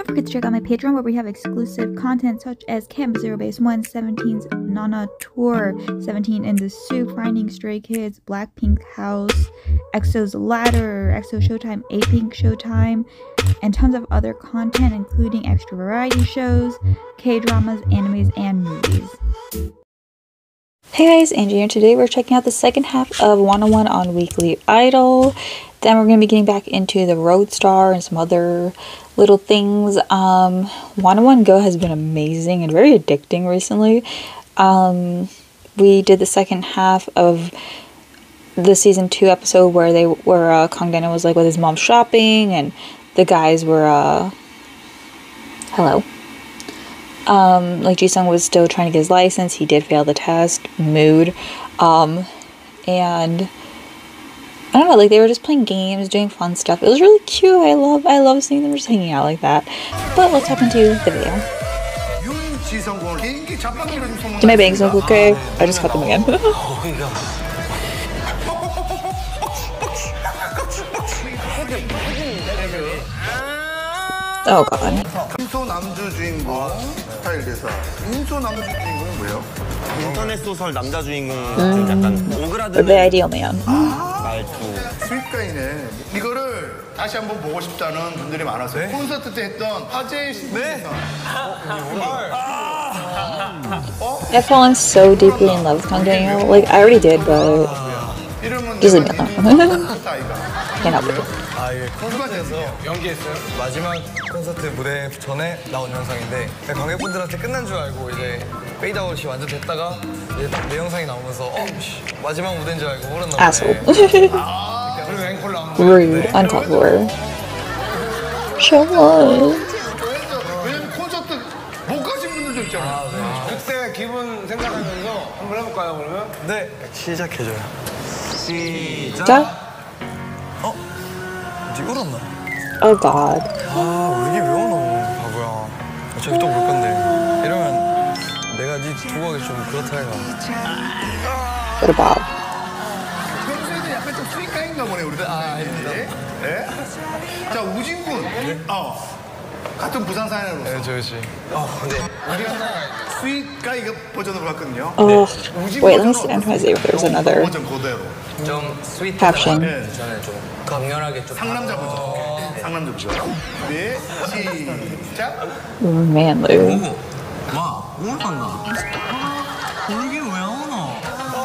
Don't forget to check out my Patreon where we have exclusive content such as Camp Zero Base 1, 17's Nana Tour, 17 in the Soup, Finding Stray Kids, Blackpink House, EXO's Ladder, EXO Showtime, A-Pink Showtime, and tons of other content including extra variety shows, K-dramas, animes, and movies. Hey guys, Angie here. Today we're checking out the second half of 101 on Weekly Idol. Then we're going to be getting back into the Roadstar and some other little things. 101 Go has been amazing and very addicting recently. We did the second half of the season 2 episode where Kangdana was like with his mom shopping and the guys were hello. Like Jisung was still trying to get his license. He did fail the test. Mood. And I don't know, like they were just playing games, doing fun stuff. It was really cute. I love seeing them just hanging out like that. But let's hop into the video. Do my bangs look okay? I just cut them again. Oh god. 인소 남주 주인공 스타일 대사. 인소 남주 주인공은 뭐예요? 인터넷 소설 남자 주인공 좀 약간 오그라드는 The ideal man. 말투. 스윗가이네. 이거를 다시 한번 보고 싶다는 분들이 많았어요. 콘서트 때 했던 화제의 신부상. I've fallen so deeply in love with Kang Daniel. Like I already did, but just leave me alone. Can't help it. 아, 이게 콘서트에서 연기했어요. 마지막 콘서트 무대 전에 나온 영상인데 관객분들한테 끝난 줄 알고 이제 페이드아웃이 완전 됐다가 이제 딱 내 영상이 나오면서 마지막 무대인 줄 알고 울었나 보네. Asshole. 그리고 앵콜 나온 거. Rude. Uncalled for. Show love. 왜냐면 콘서트 못 가신 분들도 있잖아요. 그때 기분 생각하면서 한번 해볼까요, 그러면? 네. 시작해줘요. 시작. 이제 울었나? Oh god. 아, 이게 왜 오노, 바보야. 어차피 또 볼 건데. 이러면 내가 네 두고 가기 좀 그렇다 해가. What about? 평소에도 약간 좀 스윗가인가 보네, 우리들. 네? 자, 우진군. 같은 부산 사연으로서. 네, 저씨. 근데 우리가 스윗가이 버전으로 갔거든요. Oh, wait, let me see. I'm trying to see if there's another 버전 그대로. 좀 스윗한 caption. 저는 좀 강렬하게 좀 상남자 버전. 상남자 버전. 네, 시작. Manly. 와, 울었나? 울긴 왜 오노?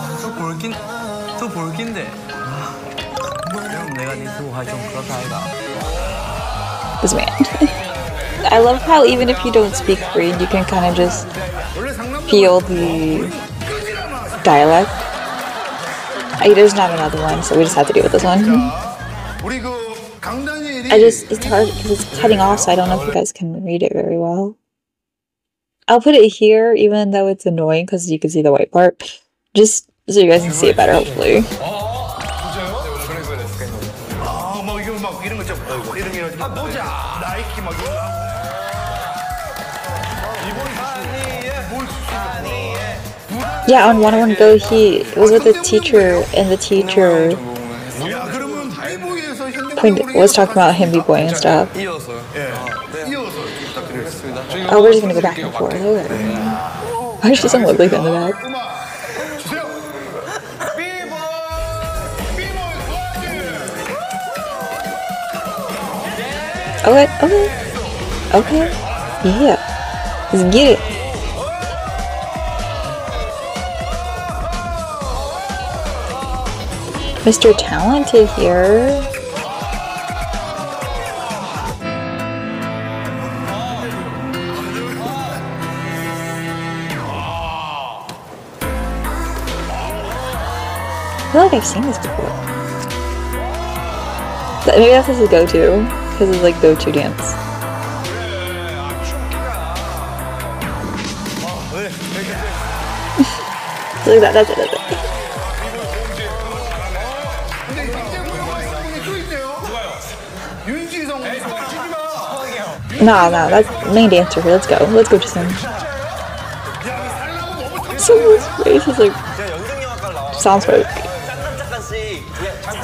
또 볼긴데. 그럼 내가 네 두고 가기 좀 그렇다 해가. This man. I love how even if you don't speak Korean, you can kind of just feel the dialect. There's not another one, so we just have to deal with this one. 우리 그 강다니엘이 It's hard because it's cutting off, so I don't know if you guys can read it very well. I'll put it here, even though it's annoying because you can see the white part. Just so you guys can see it better, hopefully. 막 이거 막 이런 거 있죠. 이런 게 가지고 모자, 나이키 막 이런 거. Yeah, on 101 Go, he was with the teacher, and the teacher was talking about him b-boying and stuff. 이어서요. 이어서 부탁드리겠습니다. Oh, we're just gonna go back and forth. Okay. Why does she sound like in the back? 음악 주세요. Okay. Yeah. Let's get it. Mr. Talented here. I feel like I've seen this before. Maybe that's his go-to, because it's like go-to dance. Look at that, that's it. No, that's main dancer here. Let's go to him. Someone's face is like sounds fake.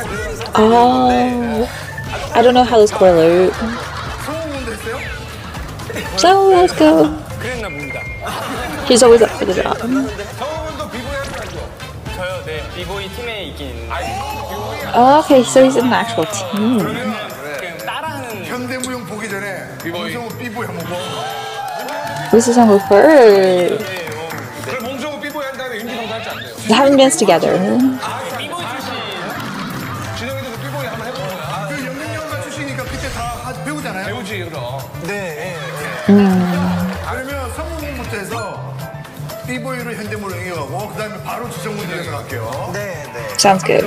Oh, I don't know how those correlate. So let's go. 그랬나 봅니다. He's always up for the job. 정우군도 비보이 할줄 알죠? 저요, 네, 비보이 팀에 있긴 있는데. Oh, okay, so he's in an actual team. 그냥 따라하는. 현대무용 보기 전에 몽정우 삐보이 한번 봐. This is Jungkook first. 그럼 몽정우 비보이 한 다음에 윤지성도 할줄 안 돼요? They haven't danced together. 비보이 출신. 준영이도 그 비보이 한번 해보는 거야. 그 영양영화 출신이니까 그때 다 배우잖아요. 배우지 그럼. 네. 그러면 성우분부터 해서 삐보이로 현대무용 이어가고 그 다음에 바로 지정군 들에서 갈게요. Sounds good.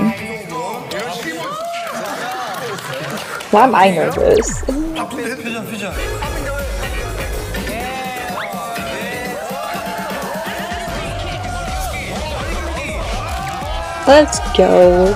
Why am I nervous? 바쁜데? 퓨전. Let's go.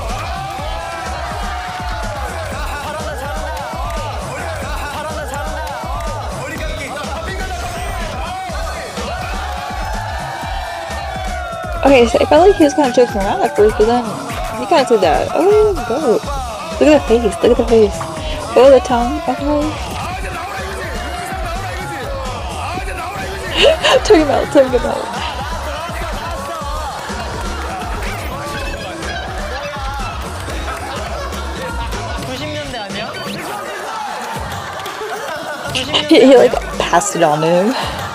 Okay, so I felt like he was kind of joking around at first, but then he kind of did that. Oh, go. Look at the face. Look at the face. Oh, the tongue. Okay. Talking about. He like passed it on him.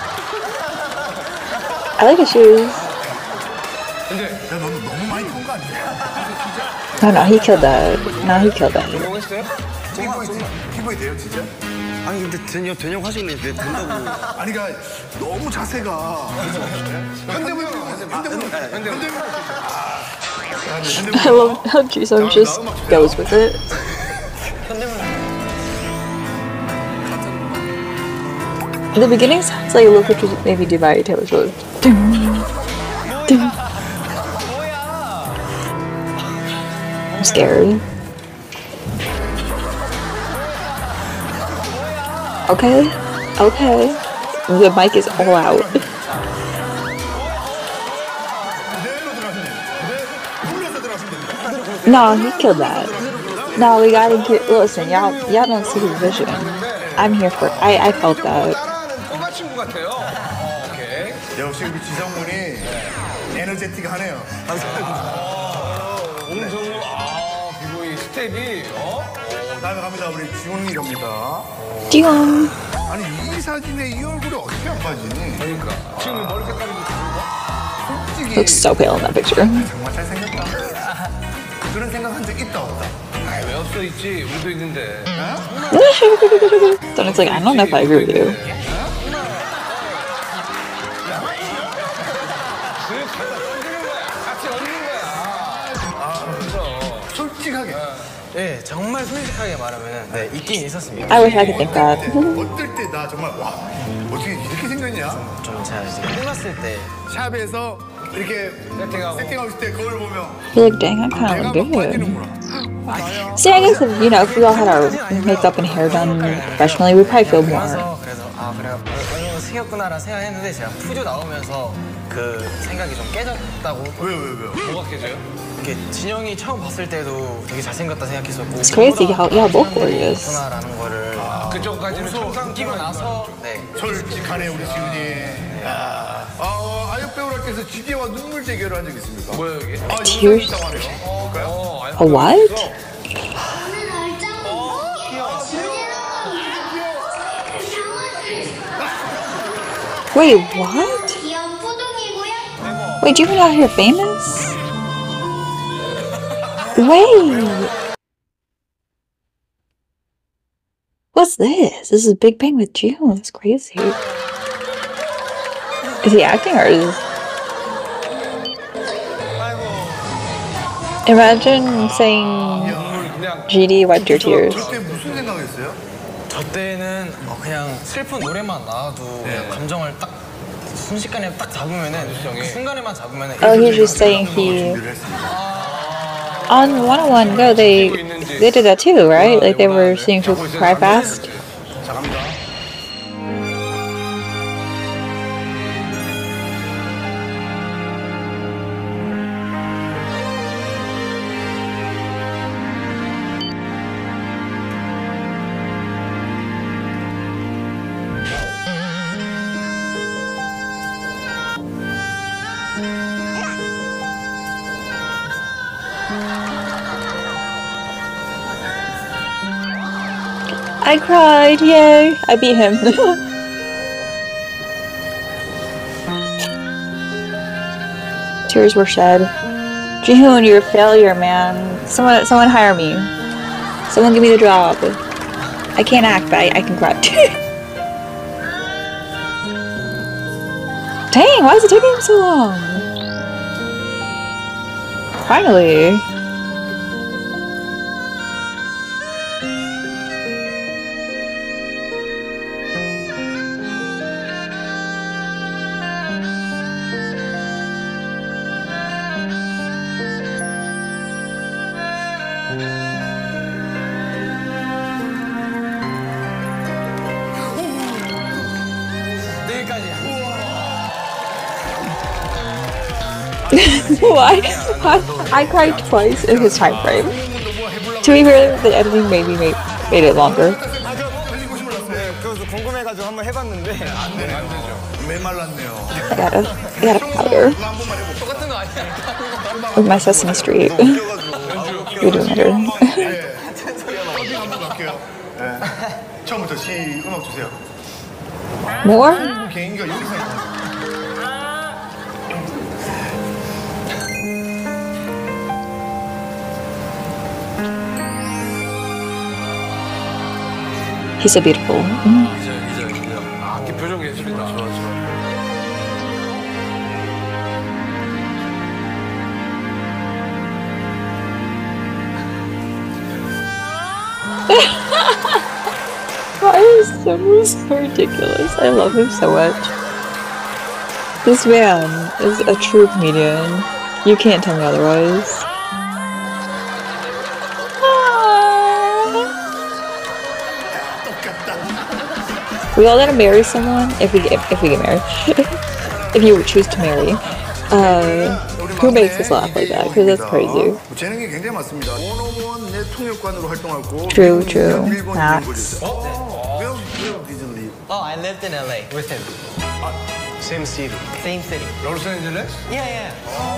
I like his shoes. 야, 너는 너무 많이 큰 거 아니야? No, he killed that. No, he killed that. 성공했어요? 삐보이 돼요, 진짜? 아니 근데 된영 하시는데 왜 된다고? 아니, 그러니까 너무 자세가 현대무용 I love how Jisung just goes with it. In the beginning, sounds like a little picture maybe do by Taylor Swift. I'm scared. Okay. The mic is all out. No, he killed that. No, we gotta get. Listen, y'all don't see his vision. I'm here for. I felt that. 꼬마 친구 같아요. 오케이. 역시 우리 지성군이 에너제틱하네요. 몽정우 비보이 스텝이 다음에 갑니다. 우리 지훈이 갑니다. Ding. 아니, 이 사진에 이 얼굴이 어떻게 안 빠지니? 그러니까 지금 머리 색깔이 솔직히 Looks so pale in that picture. 정말 잘생겼다. 그런 생각한 적 있다 없다? 왜 없어 있지? 우리도 있는데. Then it's like I don't know if I agree with you. 같이 얹는 거야. 솔직하게. 네, 정말 솔직하게 말하면 네, 있긴 있었습니다. I wish I could think that. 어떨 때 나 정말 와 어떻게 이렇게 생겼냐? 좀 제가 이제 끝났을 때 샵에서 이렇게 세팅하고 있을 때 거울 보면 You're like, dang, I kind 내가 of 막 look good. 빠지는구나. See, I guess if we all had our makeup and hair done professionally, we'd probably feel more. 그래서 그래 얼굴 생겼구나라 생각했는데 제가 푸조 나오면서 그 생각이 좀 깨졌다고. 왜요? 뭐가 깨져요? 이렇게 진영이 처음 봤을 때도 되게 잘생겼다 생각했었고. It's crazy how y'all both gorgeous. 구나라는 거를 그쪽까지는 청상 끼고 나서 네. 솔직하네 우리 지훈이. 야. 아역 배우라께서 지디와 눈물 대결을 한 적 있습니까? 뭐야 여기? Tears? 있다고 하네요. 볼까요? A what? Wait, what? Wait, do you know you're famous? Wait. What's this? This is Big Bang with June. That's crazy. Is he acting or is... Imagine saying 그냥 GD wiped your tears. 그때 무슨 생각했어요? 저 때는 그냥 슬픈 노래만 나와도 그냥 감정을 딱 순식간에 딱 잡으면은 그 순간에만 잡으면은 Oh, he's just saying he... 준비를 했습니다. On 101 Go, they did that too, right? Like they were seeing people cry fast. 자 갑니다. I cried, yay! I beat him. Tears were shed. Jihoon, you're a failure, man. Someone hire me. Someone give me the job. I can't act, but I can cry. Dang, why is it taking him so long? Finally. Why? I cried twice in his time frame. To be fair, the editing maybe made it longer. 그래서 궁금해가지고 한번 해봤는데 안 되죠. 메말랐네요. I gotta powder 똑같은 거 아니야? with my Sesame Street. You're doing better. 어디 한번 갈게요. 네. 처음부터 음악 주세요. More? 개인기가 여기서 나와요. He's so beautiful. 악기 표정 예술이다. 좋아. Why is so ridiculous? I love him so much. This man is a true comedian. You can't tell me otherwise. We all gotta marry someone if we get married. If you would choose to marry. Who makes us laugh like that? Because that's crazy. 재능이 굉장히 많습니다. 원어원 내통역관으로 활동하고 True. Max. Where did you live? Oh, I lived in LA with him. Same city. Same city. 로스앤젤레스? Yeah.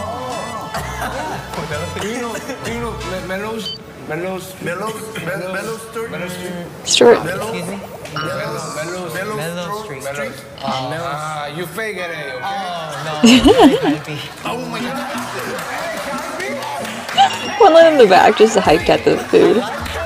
Do you know Melrose Street? Stuart. Excuse me? Mellow Street. You fake LA, okay? Oh, no. Hypey. One in the back just hyped at the food. Do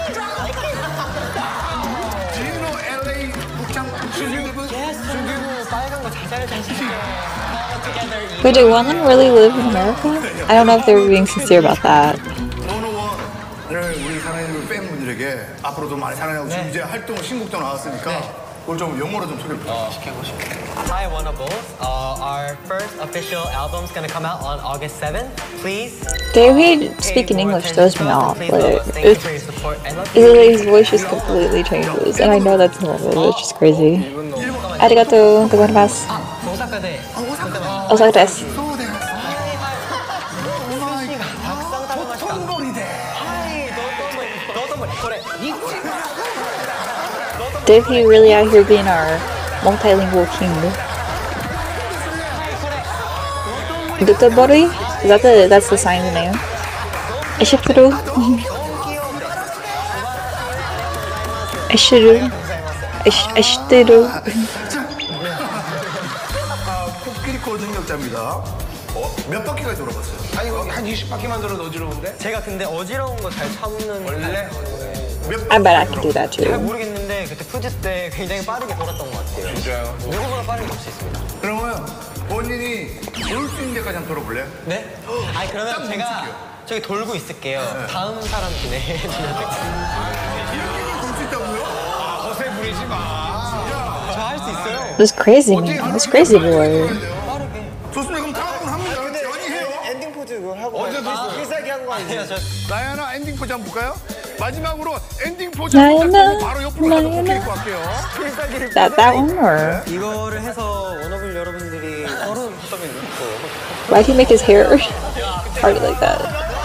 you know LA 북창 순기부? 빨간 거 자잘자잘. Wait, did Wanlin really live in America? I don't know if they were being sincere about that. 원어원을 우리 사랑하는 팬분들에게 앞으로도 많이 사랑하고 지금 이제 활동 신곡도 나왔으니까 그걸 좀 영어로 좀 소개를 부탁드립니다. Hi, Wanna Bulls. Our first official album's gonna come out on August 7th. Please. David speaking English throws me off. Like, Thank you for your support. I love it's like his voice just completely changes, and I know that's normal. It's just crazy. Arigato gozaimasu. 오사카대. Osaka desu. Did he really out here being our multilingual king? Dotabori? That's the sign's name? Ashituru? Ashituru? 코끼리코 능력자입니다. 몇 바퀴까지 돌아봤어요? 아니 한 20바퀴만 들어도 어지러운데? 제가 근데 어지러운 거 잘 참는 원래? I bet I can do that 잘 too. 모르겠는데 그때 푸드 때 굉장히 빠르게 돌았던 것 같아요. 진짜요? 누구보다 빠르게 돌 수 있습니다. 그러면 본인이 돌 수 있는 데까지 한번 돌아볼래요? 네? 아니 그러면 제가 저기 돌고 있을게요. 다음 사람 기대해주면 될까요? 이렇게 돌 수 있다고요? 허세 부리지 마. 저 할 수 있어요. This crazy man, this crazy boy. 좋습니다. 그럼 다음 분 합니다. 연이해요. 엔딩 포즈 그거 하고. 언제 됐어? 필살기 한 거 아니에요? 나야나 엔딩 포즈 한번 볼까요? 마지막으로 엔딩 포즈 한번 나야나, 바로 옆으로 가서 나야나. 코끼리코 할게요. That one or 이거를 해서 워너블 여러분들이 서로 붙으면 좋고. why'd he make his hair party like that?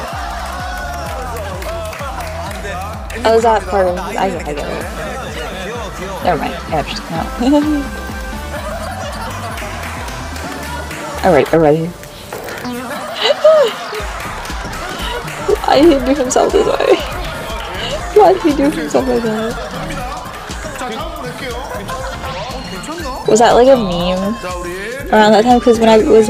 Oh, is that part of? I get it. Never mind. Yeah, just come out. Alright. Why did he do himself this way? Why did he do himself like that? Was that like a meme 자, 우리 around that time? Because when I was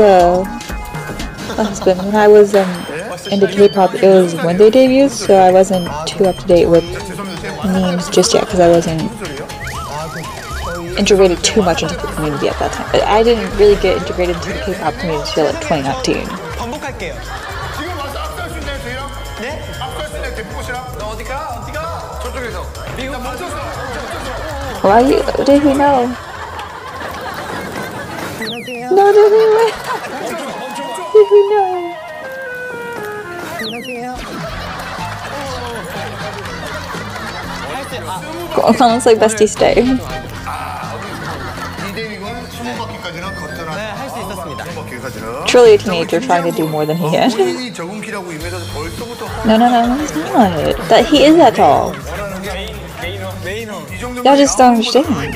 when I was into K-pop, it was when they debuted, so I wasn't too up to date with memes just yet because I wasn't integrated too much into the community at that time. I didn't really get integrated into the K-pop community until like 2019. 반복할게요. 지금 와서 압수할 수 있나요, 저희랑? 네? 압수할 수 있나요, 대포시랑? 너 어디가? 어디가? 저쪽에서. 미국 멈춰서. Why did he know? No, did he know? Did he know? Sounds like bestie stay. 2대2건 20바퀴까지는 거뜬한. 네, 할 수 있었습니다. 20바퀴까지는. Truly a teenager trying to do more than he can. 본인이 적응키라고 임해서 벌써부터 No, he's not. That he is that tall. 이 정도면 Y'all just don't understand.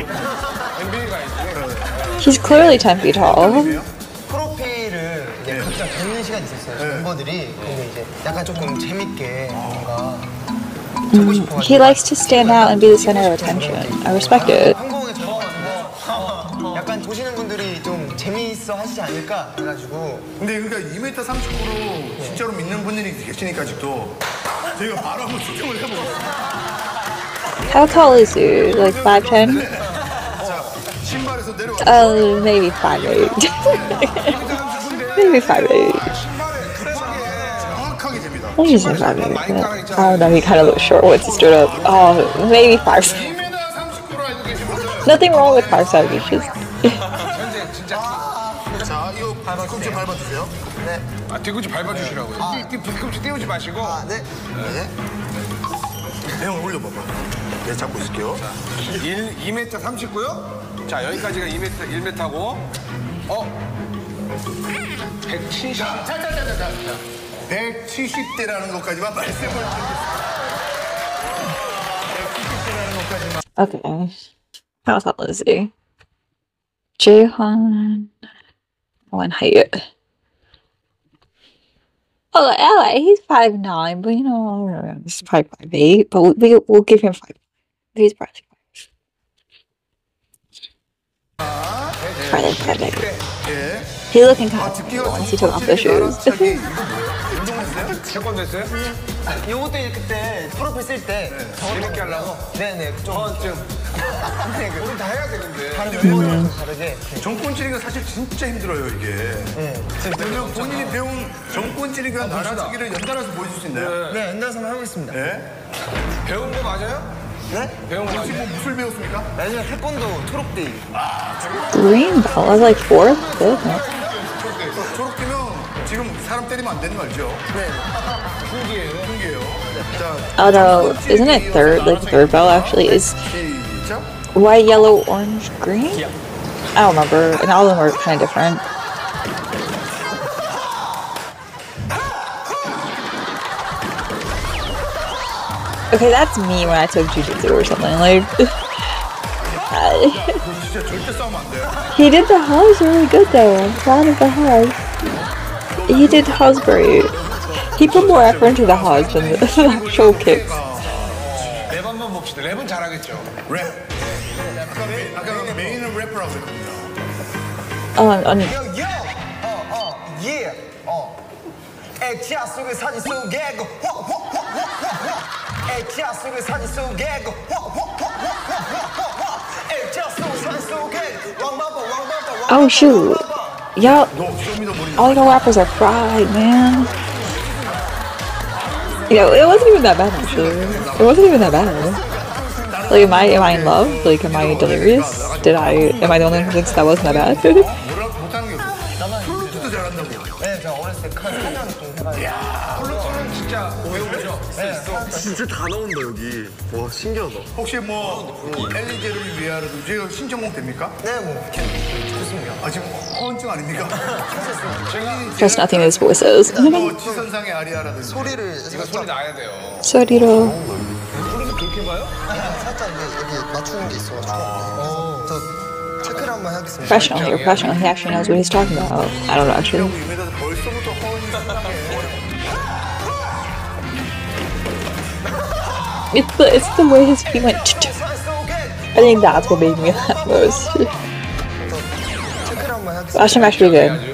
He's clearly 10 feet tall. 프로필을 이제 각자 적는 시간이 있었어요. 멤버들이. 근데 이제 약간 조금 재밌게 뭔가 적고 싶어가지고. He likes to stand out and be the center of attention. I respect it. 항공에 적어가지고 약간 보시는 분들이 좀 재미있어 하시지 않을까 해가지고. 근데 그러니까 2m 39로 진짜로 믿는 분들이 계시니까 아직도 저희가 바로 한번 측정을 해보겠습니다. How tall is he? Like 5'10"? 자, 신발에서 내려와. Maybe 5'8". Maybe 5'8". 정확하게 됩니다. I just say 5'8". I don't know, he kind of looks short once he stood up. Oh, maybe 5'7". 2m 39로 알고 계신 분들. Nothing wrong with 5'7". It's just... 자, 이거 뒤꿈치 밟아주세요. 네. 아, 뒤꿈치 밟아주시라고요. 뒤꿈치 띄우지 마시고. 네. 네. 형 올려봐봐. 네, 잡고 있을게요. 2m 39요? 자, 여기까지가 1m고. 170. 자. 170대라는 것까지만 말씀을 드리겠습니다. 170대라는 것까지만. Okay. How tall is he? Jaehyun. One height. Oh, LA, he's 5'9", but you know, he's probably 5'8", but we'll give him 5. He's probably 5. Probably 5'8". 예. He looking kind of cool once he took off the shoes. 운동했어요? 태권 됐어요? 요것도 이제 그때 프로필 쓸 때 재밌게 하려고? 네네. 좀. 좀. 우리 다 해야 되는데. 다른 멤버들이랑 좀 다르게. 정권 찌리가 사실 진짜 힘들어요, 이게. 네. 그러면 본인이 배운 정권 찌리가 나라지기를 연달아서 보여줄 수 있나요? 네, 연달아서 한번 해보겠습니다. 네. 배운 거 맞아요? 네? 배운 거 혹시 뭐 무술 배웠습니까? 마지막 태권도 초록띠. Green belt. I was like 4th, 5th. 초록띠면 지금 사람 때리면 안 되는 거 알죠? 네. 흉기예요. 자, Although, isn't it third? Like the third belt actually is 시작. white, yellow, orange, green? I don't remember. And all of them are kind of different. Okay, that's me when I took jujitsu or something. Like, 진짜 절대 싸우면 안 돼요. he did the House really good though. I'm proud of the House. He did the House great. He put more effort into the House than the actual kicks. 랩 한번 봅시다. 랩은 잘하겠죠? 랩. 아까 메인은 래퍼라고 했거든요. 예. 액자 속에 사진 속에 액자 속에 사진 속에 액자 속에 사진 속에 왕바바 Oh shoot. Y'all, 너 쇼미더머니. all your rappers are fried, man. You know, it wasn't even that bad actually. It wasn't even that bad. Like, am I in love? Like, am I delirious? Am I the only one who thinks that wasn't that bad? 뭐라 못하는 게 없어. 플루트도 잘한다고. 네, 제가 어렸을 때 칸 4년 좀 해가지고 플루트는 진짜 배우죠? 진짜 다 나온다 여기. 와 신기하다. 혹시 뭐 엘리제를 위하라든지 신청곡 됩니까? 네, 뭐 좋습니다. 아 지금 허언증 아닙니까? Trust nothing his voice says. 뭐 지선상의 아리아라든지. 소리를 이거 소리 나야 돼요. 소리로. 소리도 그렇게 봐요? 살짝 여기 맞추는 게 있어가지고 저 체크를 한번 해야겠습니다. Professional here, professional. He actually knows what he's talking about. I don't know actually. 임에다 벌써부터 허언이 심하게. It's the way his feet went. I think that's what made me laugh most. 체크를 한번 해야겠습니다. Watch him actually good.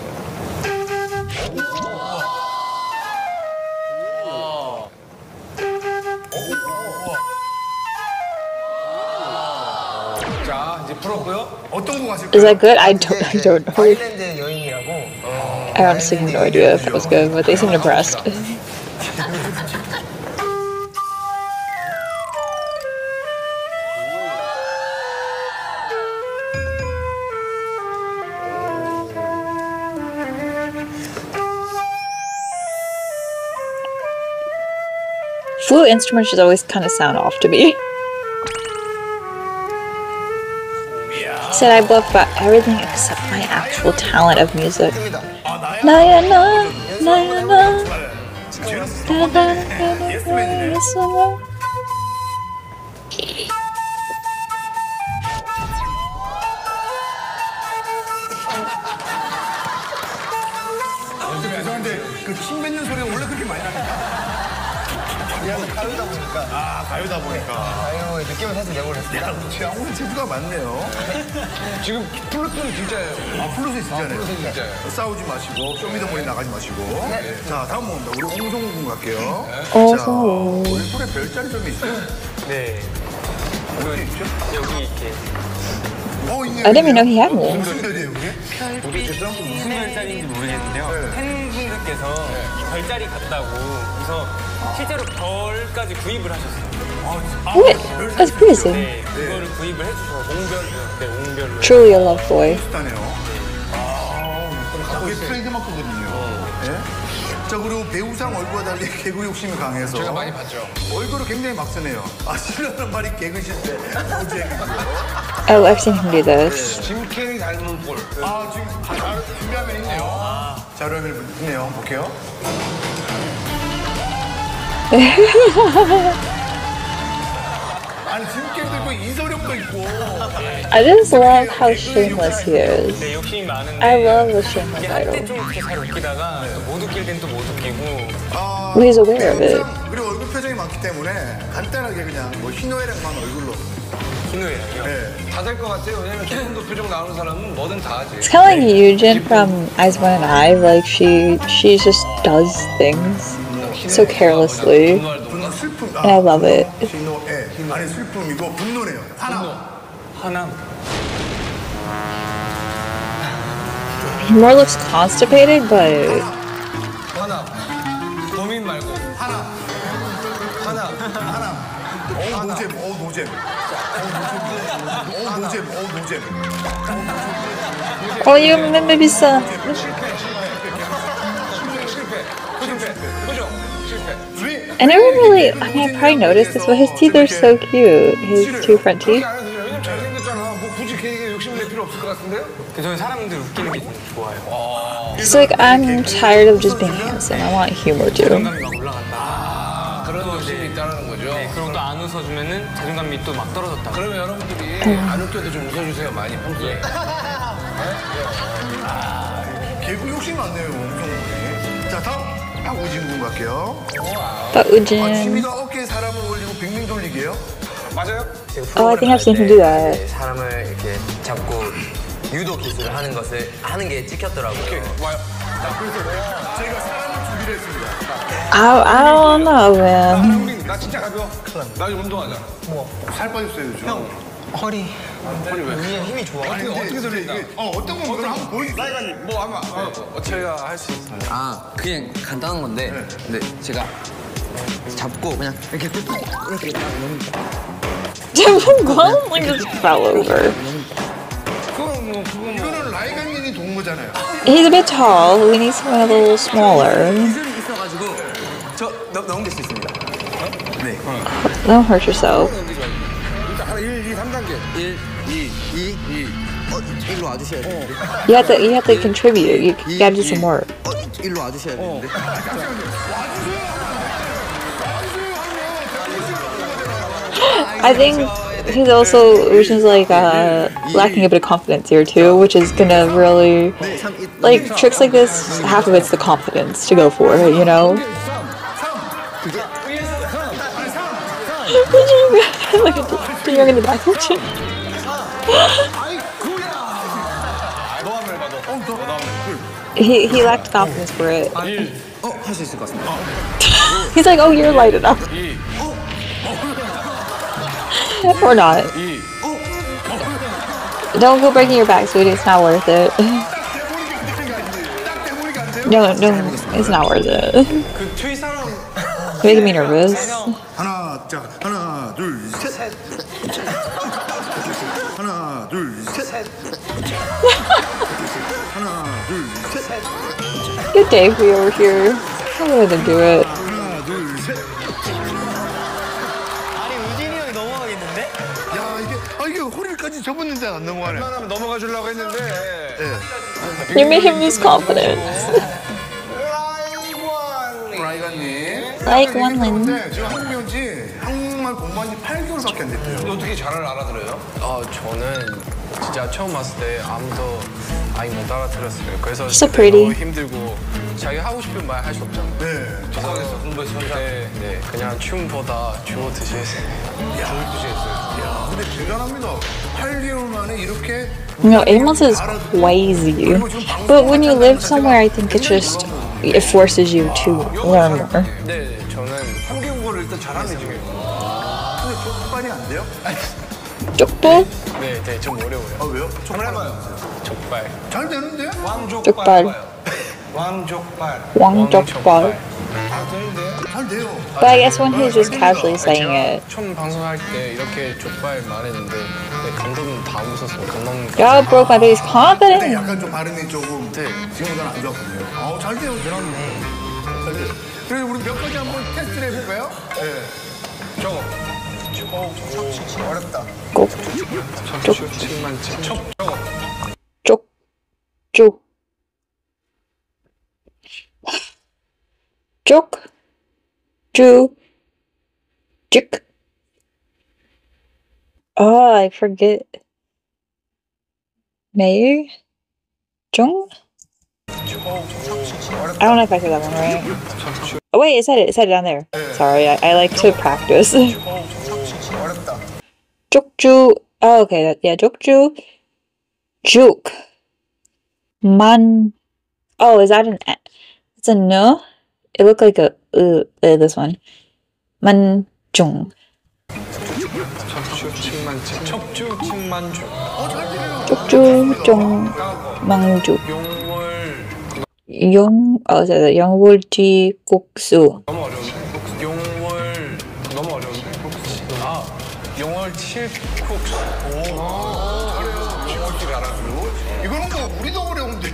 자, 이제 풀었고요. 어떤 곡 하실 Is 거예요? that good? I don't know. 아일랜드의 여인이라고. I honestly have no idea if that was good, but they seemed impressed. Flute instruments just always kind of sound off to me. Said I bluff about everything except my actual talent of music. Nayana, Nayana, 좀 죄송한데 그 침 뱉는 소리가 원래 그렇게 많이 나요? 그냥 가요다 보니까. 아 가요다 보니까. 가요의 느낌을 살짝 내버렸습니다. 야 오늘 재주가 많네요. 지금 플루트는 진짜예요. 아 플루스 진짜네요. 플루트 진짜예요. 싸우지 마시고 쇼미더머니 나가지 마시고. 자 다음 봅니다. 우리 옹성우 군 갈게요. 옹성우. 자, 우리 손에 별자리 점이 있어요? 네. 어디 있죠? 여기 이렇게 있네요. I didn't even know he had one. 무슨 별이에요 그게? 모르겠죠? 무슨 별자리인지 모르겠는데요. 팬분들께서 이 별자리 같다고 그래서 실제로 별까지 구입을 하셨어요. What? That's crazy. 네, 그거를 구입을 해주셔서 옹별로, 네, 옹별로. Truly a love boy. 비슷하네요. 그게 트레이드마크거든요. 예? 자 그리고 배우상 얼굴과 달리 개그 욕심이 강해서 제가 많이 봤죠. 얼굴을 굉장히 막 쓰네요. 아 싫어하는 말이 개그 실패. Oh, I've seen him do this. 짐 캐리 닮은 볼. 아 지금 준비하면 있네요. 자료화면 있네요. 볼게요. 아니 짐 캐리도 있고 이소룡도 있고. I just love how shameless he is. 네, 욕심이 많은데 I love the shameless 이게 한때 idol. 좀 이렇게 잘 웃기다가 또 못 웃길 땐 또 못 웃기고 Well, he's aware of it. 배우상, 그리고 얼굴 표정이 많기 때문에 간단하게 그냥 뭐 희노애락만 얼굴로. 희노애락이요. 네. 다 될 것 같아요. 왜냐면 기분도 표정 나오는 사람은 뭐든 다 하지. It's kind of like Eugen from Eyes Wide Eye. Like she just does things so carelessly, 분노 슬픔. and I love it. 희노애. 아니 슬픔이고 분노네요. 하나. 하나. He more looks constipated, but 하나. 고민 말고. 하나. 노잼. 노잼. 노잼. oh, you maybe some. 실패. 그죠? 실패. I never really. I mean, I probably noticed this, but his teeth are so cute. His two front 그렇게 teeth. 안 해도 돼요. 왜냐면 잘생겼잖아. 뭐 굳이 걔에게 욕심낼 필요 없을 것 같은데요? 저는 사람들 웃기는 게 좀 좋아요. It's like I'm tired of just being handsome. I want humor too. 자존감이 막 올라간다. 그런 욕심이 있다는 거죠. 네, 그리고 또 안 웃어주면은 자존감이 또 막 떨어졌다. 그러면 여러분들이 안 웃겨도 좀 웃어주세요. 많이 평소에. 개구 욕심 많네요. 옹성훈이. 자 다음 우진 군 갈게요. But Eugene. 취미가 어깨에 사람을 올리고 빙빙 돌리기예요. 맞아요? Oh, I think I've seen him do that. 사람을 이렇게 잡고 유도 기술을 하는 것을 하는 게 찍혔더라고요. 와요. 저희가 사람을 준비를 했습니다. I don't know, man. 형님, 나 진짜 가벼워. 나 이제 운동하자. 살 빠졌어요 요즘. 허리. 허리 왜? 위에 힘이 좋아. 아니 근데 어떻게 돌린다? 이게 어떤 건 그걸 한번 보여주세요. 라이가님, 뭐 아마 제가 할 수 있어요. 아 그냥 간단한 건데 근데 제가 잡고 그냥 이렇게 딱 너무 Like just fell over. 이거는 라이강님이 돈 거잖아요. He's a bit tall. We need someone a little smaller. 기술이 있어가지고 저 넘길 수 있습니다. 네. Don't hurt yourself. 일단 하나 1, 2, 3단계. 1, 2, 2. 일로 와주셔야 되는데. You have to contribute. You gotta do some work. 일로 와주셔야 되는데. I think he's also, which is like lacking a bit of confidence here too, which is gonna really, like tricks like this. Half of it's the confidence to go for it, you know. Look at the young in the back. He lacked confidence for it. 할 수 있을 것 같습니다. He's like, oh, you're light enough. Or not. Don't go breaking your back, sweetie. It's not worth it. No, it's not worth it. Making me nervous. 하나, 자, 하나, 둘, 셋. 하나, 둘, 셋. 하나, 둘, 셋. Good day for you over here. I'll let them do it. 하나, 둘, 셋. 아니 우진이 형이 넘어가겠는데? 야, 이게 허리까지 접었는데 안 넘어가네. 웬만하면 넘어가 주려고 했는데. You made him lose confidence. 라이가님. Like one win. 근데 지금 한국에 온 지 한국말 공부한 지 8개월밖에 안 됐대요. 어떻게 잘 알아들어요? 저는 진짜 처음 왔을 때 아무도 아예 못 알아들었어요. 그래서 So 그때 pretty. 너무 힘들고 자기 하고 싶은 말 할 수 없잖아요. 네. 죄송해서 공부해서 네, 그냥 춤보다 주어 드시 했어요. 야, 근데 대단합니다. 8개월 만에 이렇게. No, 8 months is crazy. But when you live somewhere, I think it forces you to learn more. 네, 저는 3개 국어를 일단 잘하네 지금. 근데 족발이 안 돼요? 쪽발? 네, 좀 어려워요. 아, 왜요? 정말 해봐요. 족발. 잘 되는데? 족발. 왕족발. 왕족발. 아, 되는데? 잘 돼요. But I guess when he's just casually saying it. 처음 방송할 때 이렇게 족발 말했는데 감독님 다 웃었어요. 감독님. God broke my baby's 근데 confidence. 약간 좀 발음이 조금 지금보다는 안 좋았거든요. 아우, 잘 돼요. 잘하네. 잘 돼요. 그래서 우리 몇 가지 한번 테스트를 해볼까요? 네. 저거. 어렵다. 꼭. 척추칠만 척. 쪽. 쪽. 쪽. 주. 직. Oh, I forget. May? Jung? I don't know if I said that one right. Oh wait, it said it down there. Sorry, I like to practice. 어렵다. 쪽주. Oh, okay, yeah, 쪽주. Juk. Man. Oh, is that an? It's a no. It looked like a this one. Manjung. 척추칠만주. 쪽주 종 망주. 용월 is that 영월지 국수. 너무 어려운데. 용월 너무 어려운데. 용월 칠국수. 이거는 뭐 우리도 어려운데.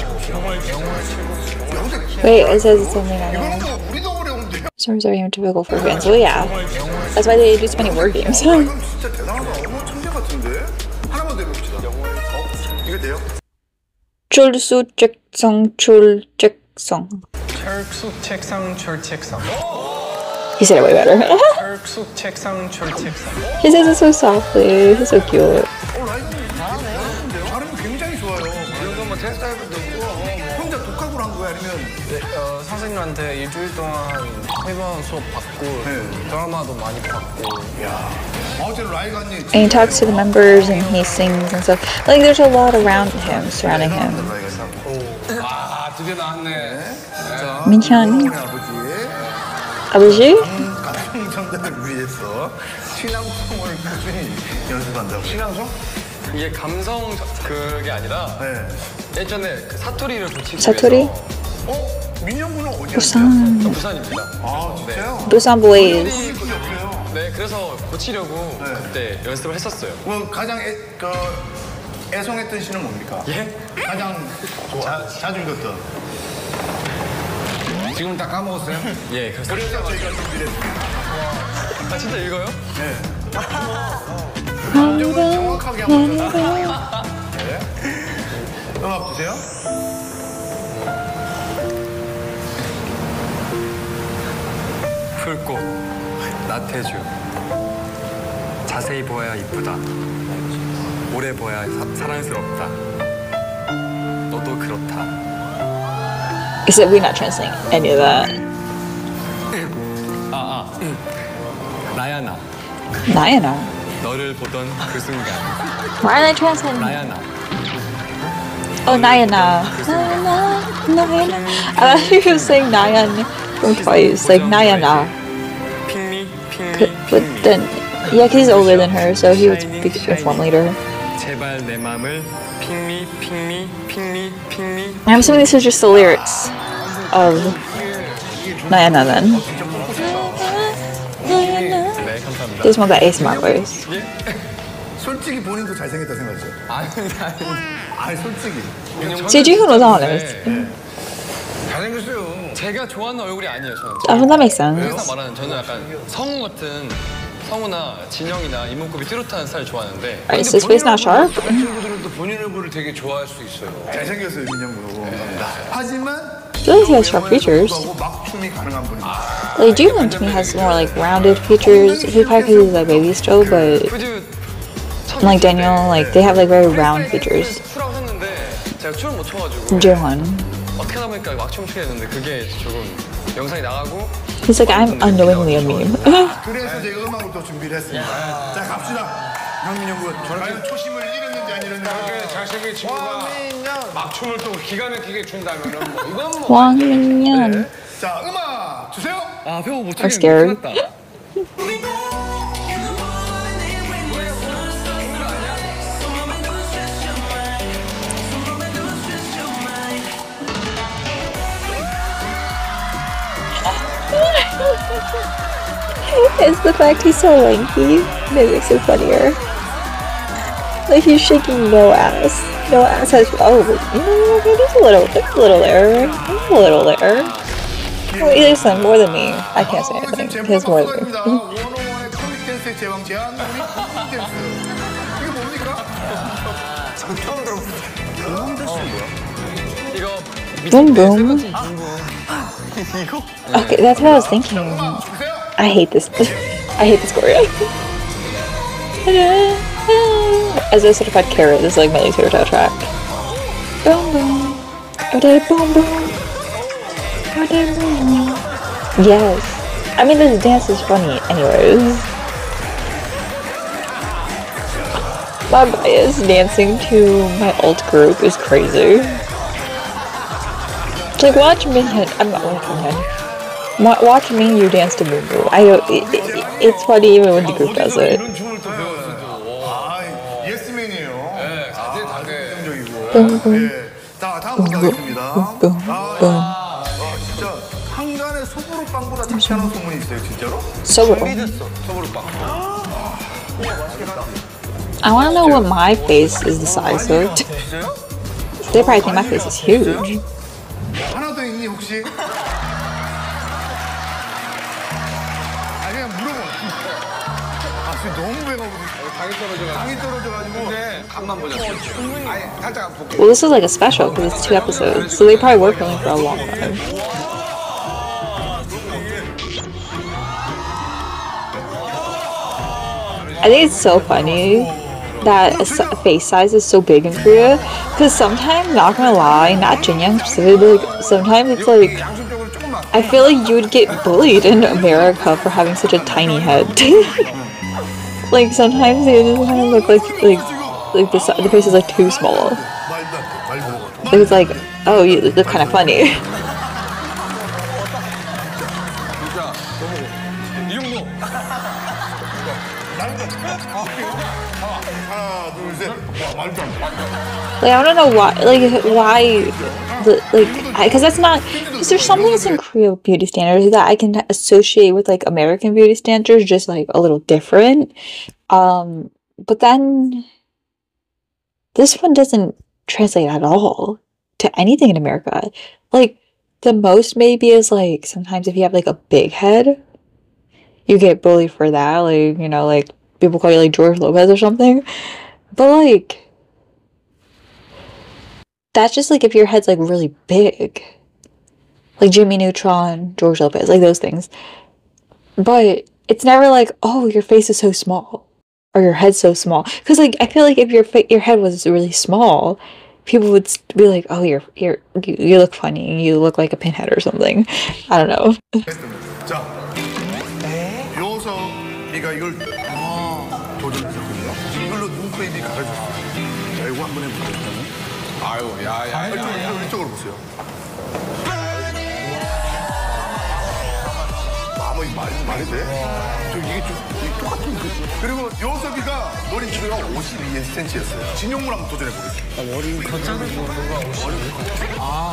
Wait, it says it's something on 이거는 there. 뭐 우리도 어려운데. Some are even typical for fans. Well, yeah, that's why they do so many word games. 이건 진짜 대단하다. 어머, 천재 같은데. 하나만 더 해봅시다. 이거 돼요? 출수 책상 출 책상. 철수 책상 철 책상. He said it way better. 철수 책상 철 책상. He says it so softly. He's so cute. 라이브는 잘하는데요? 발음이 굉장히 좋아요. 이런 거뭐 테스트해본 적 있고 혼자 독학으로 한 거야? 아니면 네, 선생님한테 일주일 동안 3번 수업 받고 드라마도 많이 받고. 어제 라이가님 And he talks to the members and he sings and stuff. Like there's a lot around him, surrounding him. 아 드디어 나왔네. 민찬이 우리 아버지 아버지? 가정 전달을 위해서 신앙송을 꾸준히 연습한다고. 신앙송? 이게 감성 그게 아니라 네. 예전에 그 사투리를 붙이기 사투리? 위해서. 민영군은 어디였어요? 부산. 부산입니다. 아, 진짜요? 부산 boys. 민영군이 없어요. 네, 그래서 고치려고 그때 연습을 했었어요. 그럼 가장 애송했던 시는 뭡니까? 예? 가장 자주 읽었던. 지금 다 까먹었어요? 예, 그래서. 그래서 저희가 준비를 아, 진짜 읽어요? 좀 정확하게 한번 더. 네. 음악 주세요. 풀꽃, 나태주. 자세히 보아야 이쁘다. 오래 보아야 사랑스럽다. 너도 그렇다. Except we're not translating any of that. 나야 나야나. Nayana. 너를 보던 그 순간. Why are they translating? 나야나. Oh, Nayana. Nayana. I thought you were saying Nayan from Twice, like Nayana. 핑미, 핑미, But 핑미. then, yeah, 'cause he's older than her, so he would inform later. 제발 내 맘을 핑미, 핑미, 핑미, 핑미. I'm assuming these are just the lyrics of Nayana then. 네, 감사합니다. These ones got ASMR voice. 솔직히 본인도 잘생겼다 생각하죠? 아니 솔직히. So Jihoon was honest. 잘생겼어요. 제가 좋아하는 얼굴이 아니에요, 저는. Oh, that makes sense. 항상 말하는 저는 약간 성우 같은 성우나 진영이나 이목구비 뚜렷한 스타일 좋아하는데 Alright, is his face not sharp? 다른 친구들은 또 본인 얼굴을 되게 좋아할 수 있어요. 잘생겼어요 민영으로. 하지만 I feel like he has sharp features. 막춤이 가능한 분입니다. Like Jihoon to me has more like rounded features. He probably because he's like baby still, but 푸즈 like Daniel, like they have like very round features. 추라고 했는데 제가 춤을 못 춰가지고 Jihoon. 어떻게 하다 보니까 막춤 추게 됐는데 그게 조금 영상이 나가고 He's like, I'm unknowingly a meme. 그래서 제가 음악을 또 준비를 했습니다. 자 갑시다. 강민영 군. 과연 초심을 잃었는지 안 잃었는지. 이렇게 잘생긴 친구가 막춤을 또 기가 막히게 춘다면은 뭐 이건 뭐. Wang Minyan. 자 음악 주세요. 아 배우 못 I'm scared. It's the fact he's so lanky that makes it funnier. Like he's shaking no ass. No ass has okay, there's a little there. There's a little there. Well, listen, more than me. I can't say anything. He has more than me. 원어원의 컴ik 댄스의 제왕 제한 우리 컴ik 댄스. 이게 뭡니까? 처음 들어봤어요. 이거 Boom boom. Okay, that's what I was thinking. 주세요. I hate this. I hate this choreo. As a certified carrot, this is like my least favorite track. Boom boom. Ode boom boom. Ode boom boom. Yes. I mean, this dance is funny, anyways. My bias dancing to my alt group is crazy. It's like watch me. I'm not watching him. Watch me, you dance to Boom Boom. I don't. It's funny even when the group does it. 이런 춤을 또 배웠어도. 아 예스맨이에요. 네, 다들. 긍정적이고. 예. 자 다음 가겠습니다. 진짜 한간에 소보로 빵보다 착취하는 소문이 있어요 진짜로? So I want to know what my face is the size of. They probably think my face is huge. 하나 더 있니 혹시? 아 그냥 물어봐. 아 지금 너무 배가 고프. 당이 떨어져가지고. 네, 간만 보자. 아니, 살짝 볼게. Well, this is like a special because it's 2 episodes, so they probably were filming for a long time. I think it's so funny that face size is so big in Korea because sometimes, not gonna lie, not Jinyoung specifically, but like, sometimes it's like I feel like you would get bullied in America for having such a tiny head. Like sometimes they just kind of look like the face is like too small. Like it's like, oh, you look kind of funny. 하나 둘 셋. 와 말도 안 돼. Like I don't know why, because that's not, because there's something that's in Korea beauty standards that I can associate with like American beauty standards, just like a little different. But then this one doesn't translate at all to anything in America. Like the most maybe is like sometimes if you have like a big head, you get bullied for that. Like, you know, like people call you like George Lopez or something. But like that's just like if your head's like really big, like Jimmy Neutron, George Lopez, like those things. But it's never like, oh, your face is so small or your head's so small. Because like I feel like if your head was really small, people would be like, oh, you look funny, you look like a pinhead or something. I don't know. 자, 요서 네가 이거 한번 해볼까요? 아유, 야. 이쪽으로 보세요. 뭐 말이 돼? 이게 똑같은 그리고 요섭이가 머리 길이가 52cm였어요. 진용물 한번 도전해보겠습니다. 머리 더 작은 거가 50.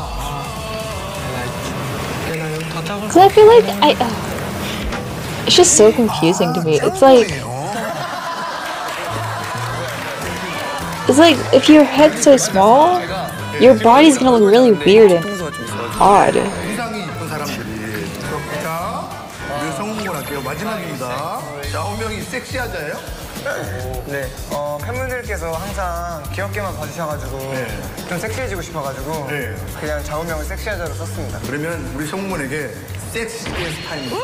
더 작은 Cause I feel like it's just so confusing to me. It's like if your head's so small, your body's gonna look really weird and odd. 이상이 이쁜 사람들이. 자, 우리 성공을 할게요. 마지막입니다. 자, 호명이 섹시하자예요? 네. 팬분들께서 항상 귀엽게만 봐주셔가지고 좀 섹시해지고 싶어가지고 네. 그냥 좌우명을 섹시하자로 썼습니다. 그러면 우리 성공에게 섹시 댄스 타임.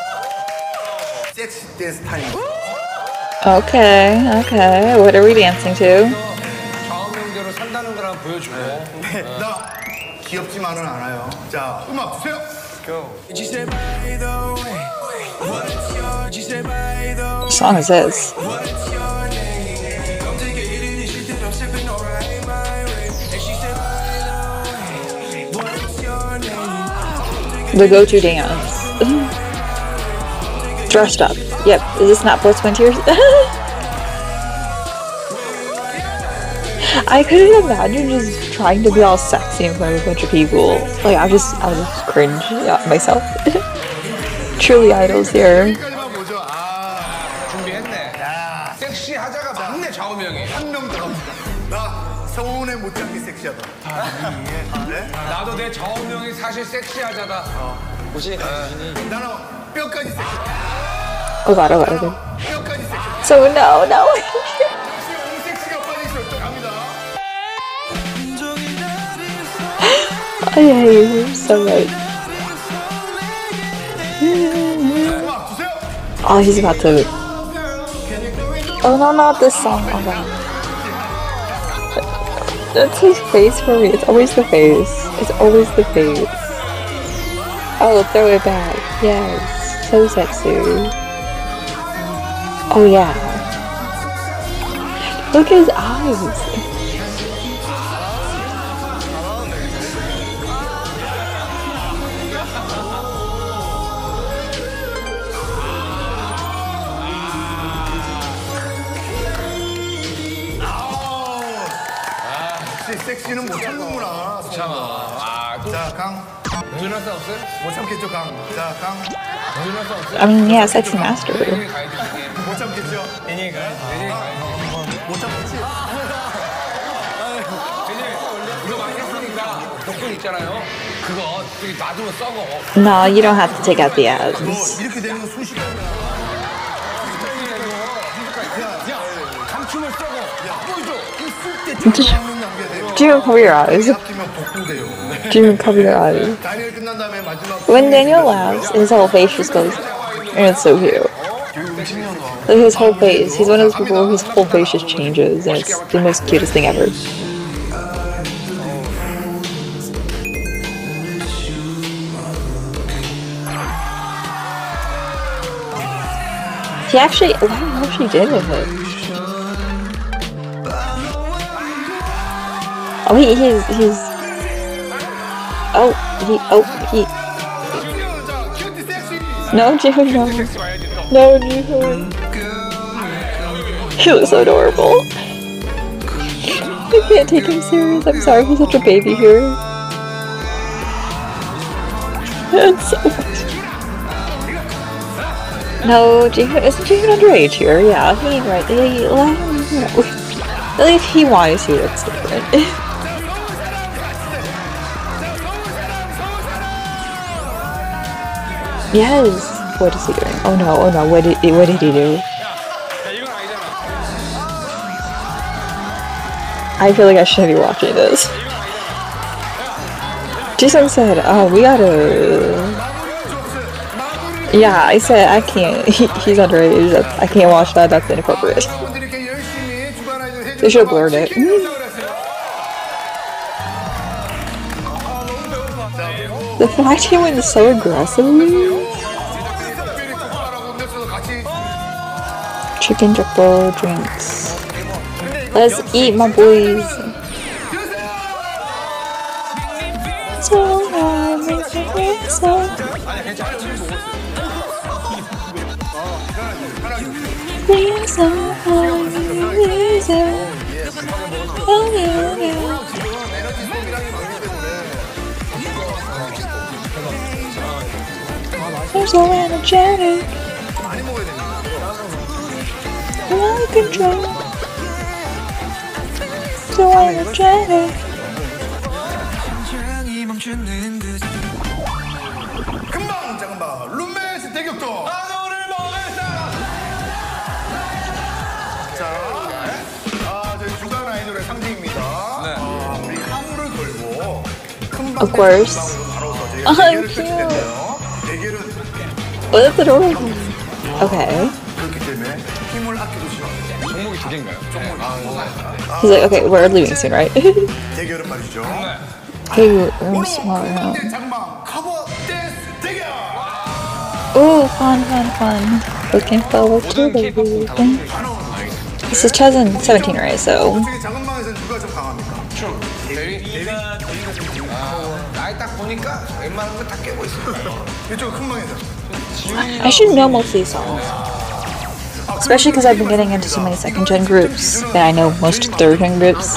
섹시 댄스 타임. Okay, okay. What are we dancing to? 좌우명대로 산다는 걸 한번 보여주고. 나 귀엽지만은 않아요. 자, 음악 주세요. What song is this? The go-to dance. Dressed up. Yep. Is this not Blood, Sweat, and Tears? I couldn't imagine just trying to be all sexy in front of a bunch of people. Like I would just cringe at myself. Truly idols here. 여기까지만 보죠. 준비했네. 섹시하자가 맞네, 좌우명이. 한 명 더 갑니다. 나 성훈의 못지않게 섹시하다. 네? 나도 내 좌우명이 사실 섹시하자다. 나는 뼈까지 섹시하다. Oh god, oh god, okay. 뼈까지 섹시하다. So no. 섹시가 빠져있어요. 또 갑니다. I hate you so much. 음악 주세요. Oh, he's about to. Oh no, not this song. Oh god. That's his face for me. It's always the face. It's always the face. Oh, throw it back. Yes. So sexy. Oh yeah. Look at his eyes. 역시 섹시는 못 참는구나. 자, 강. 도전할 수 없어요? 못 참겠죠, 강. 자, 강. 도전할 수 없어요? I mean, yeah, sexy master. 여기 가야 돼. 못 참겠죠? 못 참겠지? 이거 많이 했으니까 복근 있잖아요. 그거 되게 놔두면 썩어. No, you don't have to take out the 너 abs. 이렇게 되는 건 순식간이야. 감춤을 썩어. 보여줘. 있을 때 잡는 남겨야 돼. June, cover your eyes. 합치면 복구돼요. June, cover your eyes. 다니엘 끝난 다음에 마지막. When Daniel laughs, his whole face just goes, and it's so cute. Like his whole face, he's one of those people whose whole face just changes, and it's the most cutest thing ever. He actually, I don't know what she did with it. Oh, he. No, June, no. No, June. He looks so adorable. I can't take him serious. I'm sorry, he's such a baby here. It's so No, isn't June underage here? Yeah, he ain't right. Let him, At least he wanted to, that's different. Yes! What is he doing? Oh no, what did he do? I feel like I shouldn't be watching this. Jisung said, we gotta... Yeah, I said I can't. He's underage. I can't watch that. That's inappropriate. They should have blurred it. The fact he went so aggressively. Chicken jokbo drinks. Let's eat, my boys. So hard, makes me feel so. Feel so hard, feel so. Oh, yeah, yeah. I'm so energetic. I'm out of control. So energetic. 금방 자 금방 룸메이트 대격도. 자, 저희 주간 아이돌의 상징입니다. 우리 향후를 걸고 큰 Of course. 바로 대결을 펼칠 텐데요. 대결은 Oh, that's adorable. Okay. 그렇기 때문에 힘을 아끼고 종목이 두 개인가요? He's like, okay, we're leaving soon, right? 대결은 말이죠. Ooh, room smaller now. 장막 커버 댄스 대결. Ooh, fun. Looking forward to the weekend. This is 2017, right? So. 저기 작은 방에서는 누가 좀 강합니까? 대리? 나이 딱 보니까 웬만한 거 다 깨고 있어. 이쪽 큰 방에서. I should know most of these songs. Especially because I've been getting into so many second gen groups that I know most third gen groups.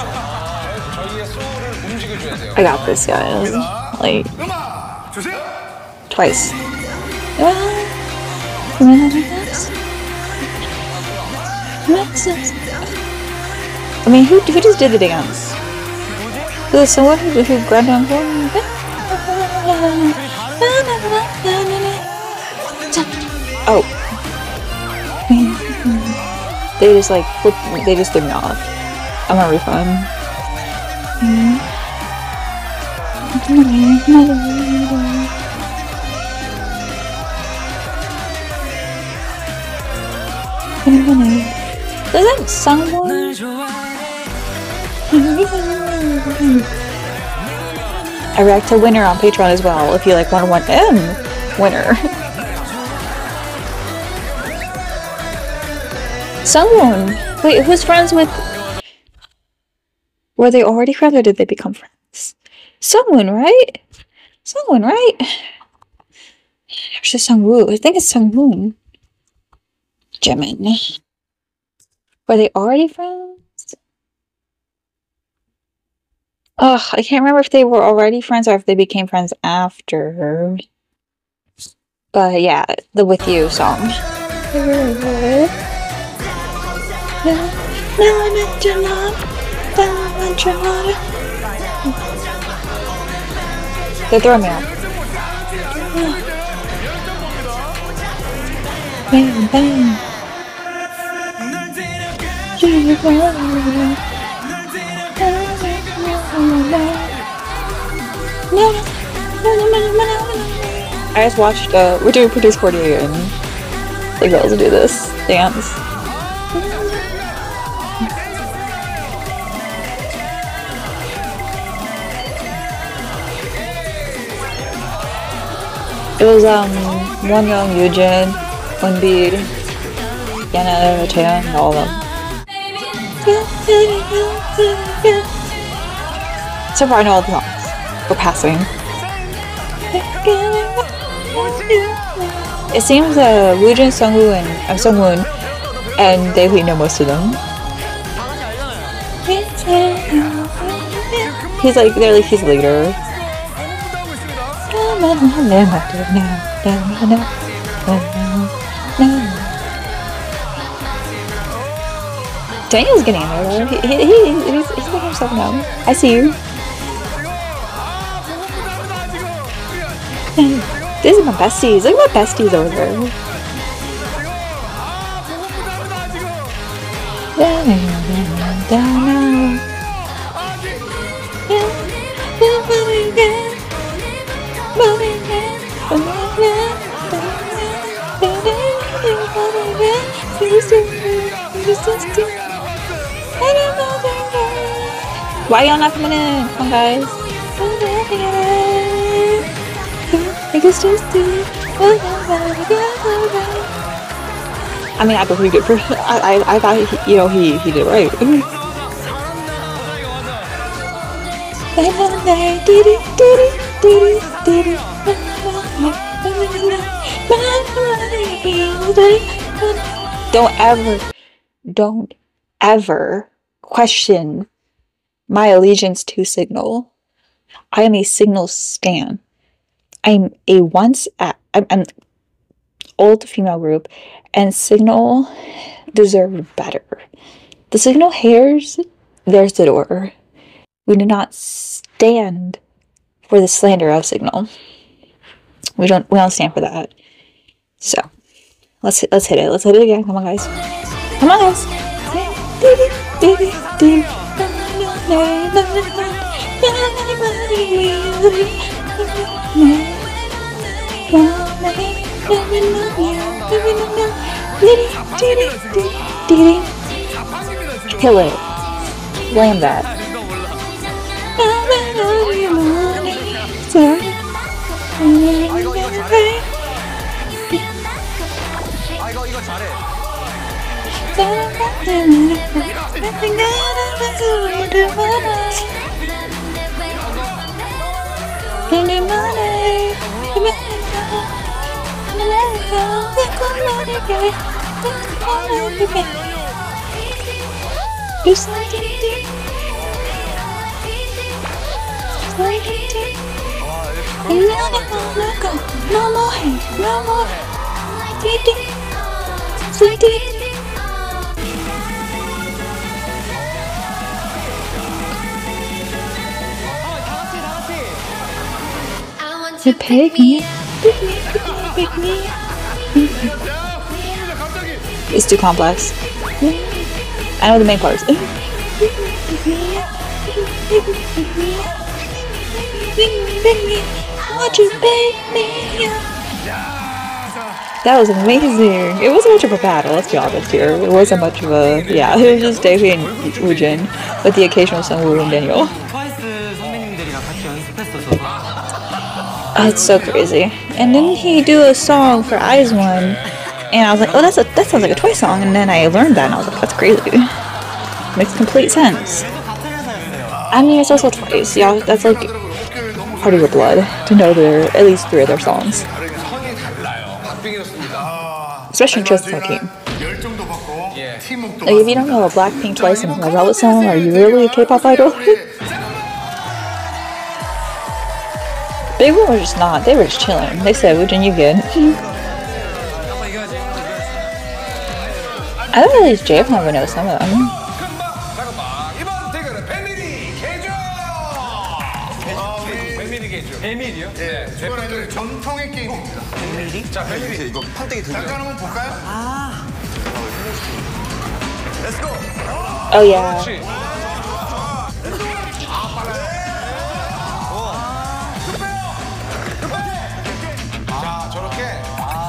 I got this, guys. Like, 음악 주세요. twice. I mean, who just did the dance? Was it someone who grabbed on for me? Oh. They just like flipped me. They just threw me off. I'm a refund. Is that someone? I react to Winner on Patreon as well if you like 101M Winner. Someone! Wait, who's friends with... Were they already friends or did they become friends? Someone, right? Someone, right? It's just Sungwoo. I think it's Sungwoon. Jimin. Were they already friends? Ugh, I can't remember if they were already friends or if they became friends after. But yeah, the With You song. They're throwing me off. Bang, bang. I just watched, we're doing Produce 48 and the girls do this dance. It was, Wonyoung, Yujin, Wonbin, Yana, Taeyeon, and all of them. So far I know all the songs. We're passing. It seems Woojin, Sungwoo, and Sungwoon and Daehui know most of them. He's like, he's the leader. Daniel's getting in there though. He's making himself known. I see you. These are my besties. Look at my besties over there. Why y'all not coming in? Come on, guys. I mean, I thought he did. I thought he did right. Don't ever question my allegiance to Signal. I am a Signal stan. I'm an old female group, and Signal deserved better. The Signal haters, there's the door. We do not stand for the slander of Signal. We don't stand for that. So let's hit it. Let's hit it again. Come on, guys. Come on, guys. Kill it. Blame that. 이거 잘해. You pick me, pick me. It's too complex. I know the main parts. That was amazing. It wasn't much of a battle, let's be honest here. It wasn't much of a, yeah, it was just Davey and Woojin with the occasional Sungwoo and Daniel. Oh, it's so crazy. And then he do a song for IZ*ONE, and I was like, oh, that sounds like a Twice song. And then I learned that, and I was like, that's crazy. Makes complete sense. I mean, it's also Twice. Yeah, that's like part of your blood to know at least 3 of their songs. Especially in Trust Team. Like, if you don't know a Blackpink, Twice, and a Velvet song, are you really a K-pop idol? Big One was just not. They were just chilling. They said, Woojin, you good? I don't know if J-Pop would know some of them. 뱀밀이요? 네. 이번에는 전통의 게임입니다. 뱀밀이? 자, 뱀밀이. 이거 판때기 들고. 잠깐 한번 볼까요? 아. Let's go. Oh yeah. 자, 저렇게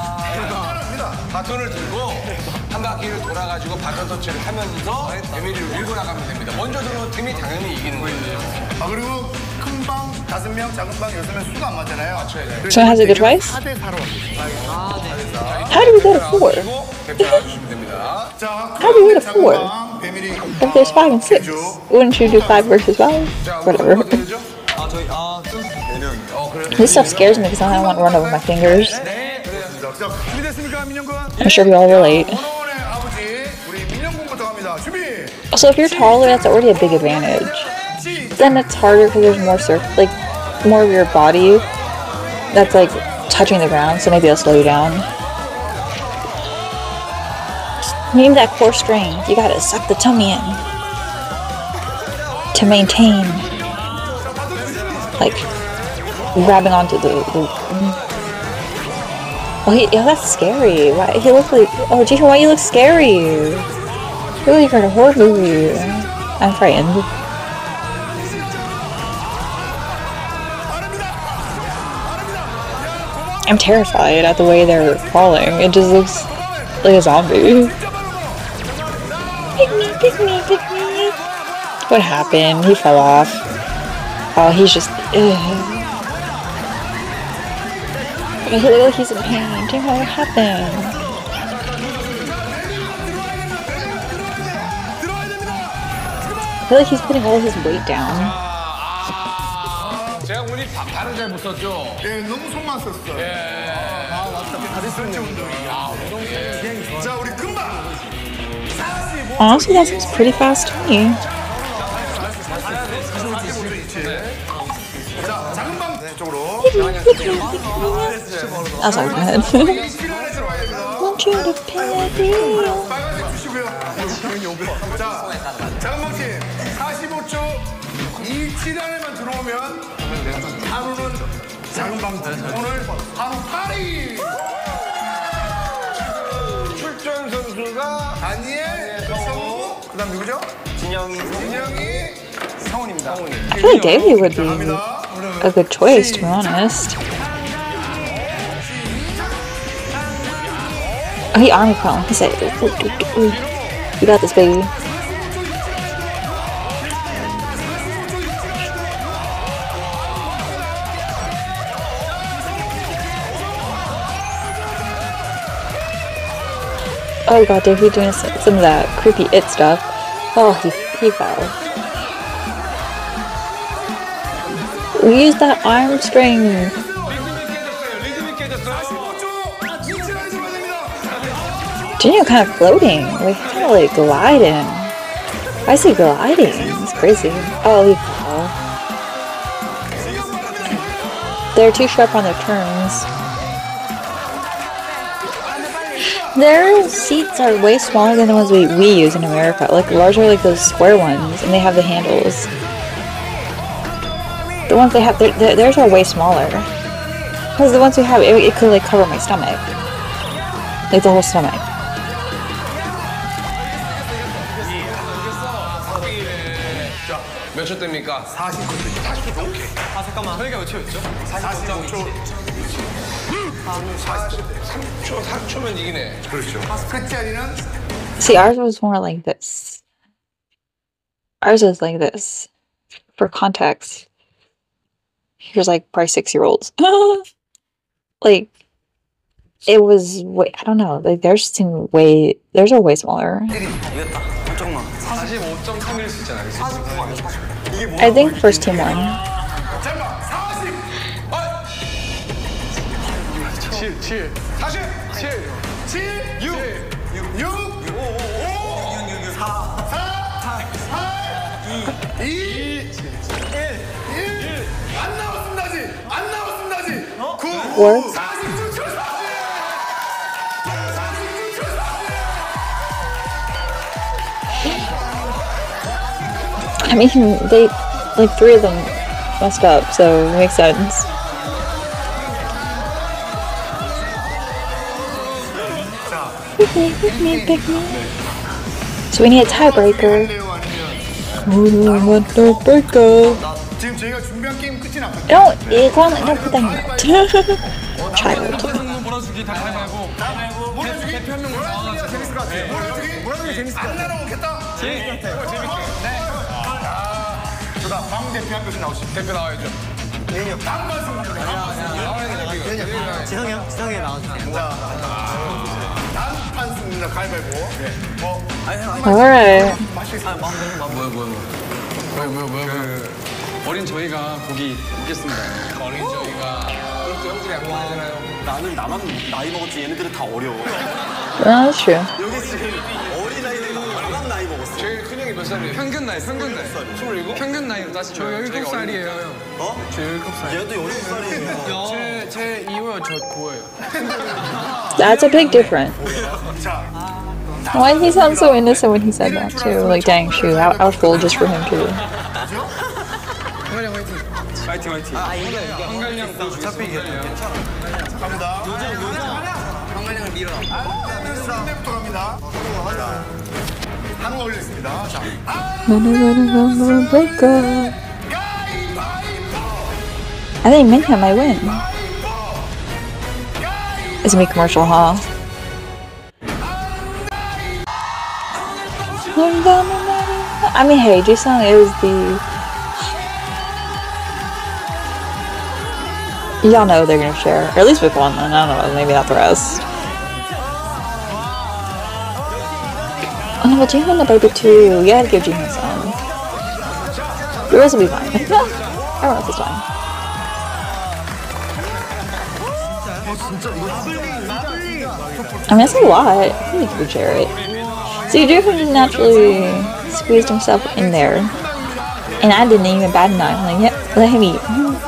바톤을 들고 한 바퀴를 돌아가지고 바톤 터치를 하면서 뱀밀이를 밀고 나가면 됩니다. 먼저 들어온 팀이 당연히 이기는 거예요. 아, 그리고 큰 방 5명, 작은 방 6명 수가 안 맞잖아요. So has it good twice? How do we go to 4? How do we go to 4? If there's 5 and 6, wouldn't you do 5 versus 5? Whatever. This stuff scares me because I don't want to run over my fingers. I'm sure we all relate. Also, if you're taller, that's already a big advantage. Then it's harder because there's more of your body that's like touching the ground, so maybe it'll slow you down. You need that core strength. You gotta suck the tummy in to maintain, like, grabbing onto the oh, that's scary. Why he looks like? Oh, Jihyo, why you look scary? You look like you're in a horror movie. I'm frightened. I'm terrified at the way they're falling. It just looks like a zombie. Pick me, pick me, pick me. What happened? He fell off. Oh, he's just. He looks like he's in pain. Damn, what happened? I feel like he's putting all his weight down. 제가 오늘 발음 잘 못 썼죠? 예, 너무 속만 썼어요. 예. 아, 맞다. 다리 스트레치 운동이야. 자, 우리 금방. Honestly, that seems pretty fast to me. 자, 작은 방 쪽으로. That's all good. Want you to pay me. 빨간색 주시고요. 자, 작은 방팀 45초 27안에만 들어오면 하루는 작은 방팀. 오늘 하루 파리. 출전 선수가 다니엘, 성우, 그다음 누구죠? 진영이, 성훈입니다. I feel like Davey would be a good choice, to be honest. Oh, he army prone. He said, ooh. You got this, baby. Oh god, Davey doing some of that creepy it stuff. Oh, he fell. We used that arm string. Jinyo kind of floating. We kind of like gliding. I say gliding. It's crazy. Oh, he fell. They're too sharp on their turns. Their seats are way smaller than the ones we use in America. Like, ours are like those square ones, and they have the handles. The ones they have, theirs are way smaller. Because the ones we have, it could like cover my stomach. Like the whole stomach. 몇 초 됩니까? 40초. 오케이. 아 잠깐만. 저희가 몇 초였죠? 45초. 3초, 4초면 이기네. 그렇죠. 끝자리는 See, ours was more like this. Ours is like this. For context. Here's like probably 6-year-olds. Like, it was way, I don't know, like theirs are way smaller. 이겼다. 잠깐만. 45.3일 수 있잖아. 그치? I think first team won. 잠깐만 40. 7. 40. 7. 6. 6. 5. 4. 8. 2. 1. 안 나왔습니다 아직. 9. What? 49초. I mean, they, like 3 of them messed up, so it makes sense. Pick me. So we need a tiebreaker. 지금 저희가 준비한 게임 끝이 났거든요. Don't put that in your mouth. Child. 몰아주기 다 가위바위보. 몰아주기 대표 한 명 나와서 재밌을 것 같아요. 몰아주기 재밌을 것 같아요. 안 나눠먹겠다. 재밌을 것 같아요. 네. 그다음 방 대표 한 명씩 나오시죠. 대표 나와야죠. 지성이 나와주세요. 단판 승리나 가위바위보. 뭐 Alright. 뭐야. 어린 저희가 보기 있겠습니다. 어린 저희가 그럼 또 형들이 약간 하잖아요. 나는 나만 나이 먹었지 얘네들은 다 어려워. That's true. 여기 지금 어린 아이들이 나만 나이 먹었어. 제일 큰 형이 몇 살이에요? 평균 나이. 27? 평균 나이로 따지면 저 17살이에요 형. 어? 저 17살. 얘도 17살이에요. 제 2호요 저 9호요. That's a big difference. Why did he sound so innocent when he said that too? Like, dang, shoot, I was full just for him too. 화이팅. 한갈량 어차피 이겼대요. 갑니다. 한갈량을 밀어. 상대부터 갑니다. 한우 올렸습니다. 자, I think Minham might win. It's gonna be commercial, huh? I mean, hey, Jisung is the... Y'all know they're gonna share. Or at least with one, then. I don't know, maybe not the rest. Oh, but Jihoon the baby too. You gotta give Jihoon some. The rest will be fine. Everyone else is fine. I mean, that's a lot. I think you could share it. So you do just naturally squeezed himself in there. And I didn't even bat an eye. I'm like, yep, let him eat.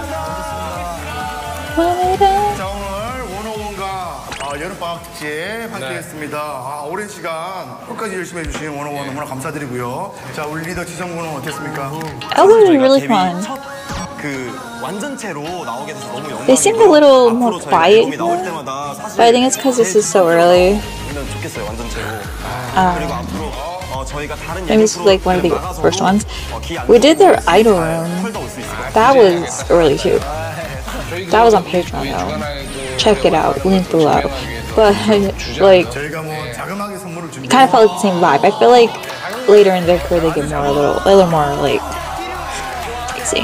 자, 오늘 원어원과 여름방학 특집 함께 했습니다. 오랜 시간 끝까지 열심히 해주신 원어원 너무나 감사드리고요. 자, 우리 리더 지성군은 어땠습니까? That was really fun. 그 완전체로 나오게 돼서 너무 영광이고 They seemed a little more 앞으로 저희가 quiet, 앨범이 나올 때마다 사실 but I think it's because this is so early. 되면 좋겠어요 완전체로. 그리고 앞으로 저희가 다른 Maybe it's like one of the first ones. We did their idol room. That was early too. That was on Patreon though. Check it out, link below. But like, 저희가 뭐 자그마하게 선물을 준비. kind of felt like the same vibe. I feel like later in their career they get more a little more like easy.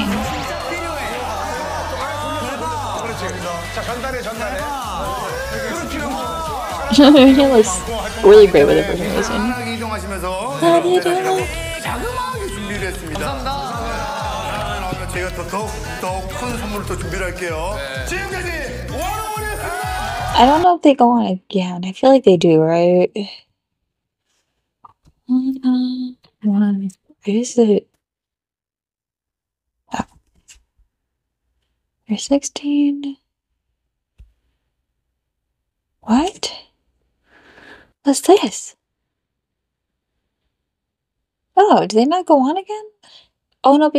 He looks really great with it for some reason. 편하게 이동하시면서 자그마하게 준비를 했습니다. 감사합니다. 저희가 더욱 큰 선물을 또 준비를 할게요. 지금까지 원어원이었습니다. I don't know if they go on again. I feel like they do, right? Where is it? Oh. They're 16. What? What's this? Oh, do they not go on again? Oh no,